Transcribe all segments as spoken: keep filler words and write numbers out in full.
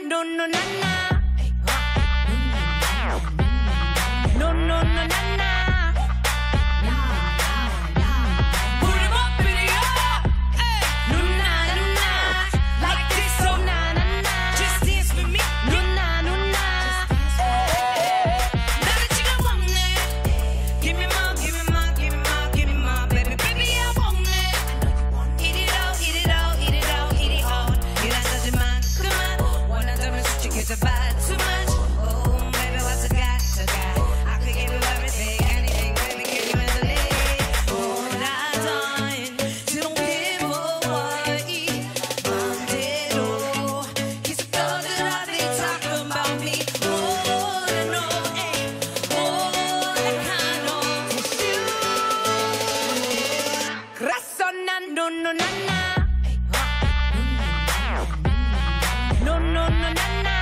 no no na na. No no no na na. No no na na. No no no na na.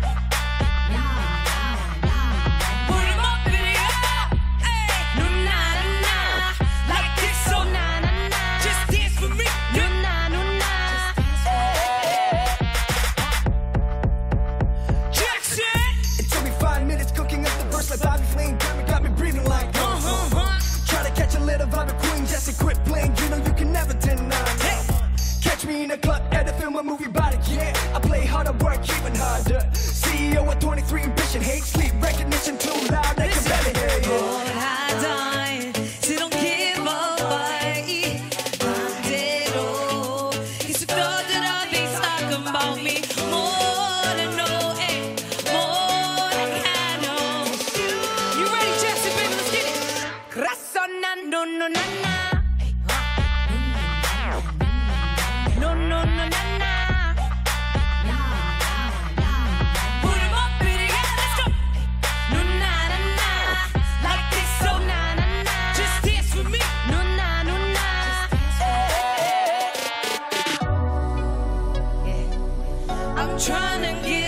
Put 'em up in the air. Hey. No na na na. Like this so na na na. Just dance for me. No na no na. Jackson. It took me five minutes cooking up the verse like Bobby Flame. Got me, got me breathing like. Uh huh. huh. Try to catch a little vibe of Queen Jessie. Quit playing. You know you can never deny. Catch me in a club, at a film, a movie about it, yeah. I play harder, work even harder. C E O at twenty-three, ambition, hate, sleep, recognition too loud, they can barely hear you. Hold high down, so don't give away. Bandero, it's a thought that I'll be talking about me. More than know, eh, more than I know. You ready, Jesse, baby, let's get it. Crasonando, no, na, na. No, no, no, na, na. Put 'em up in the air, let's go. No, na, na, na. Like this, so na, na, na. Just dance with me. No, na, no, na. Yeah. I'm trying to get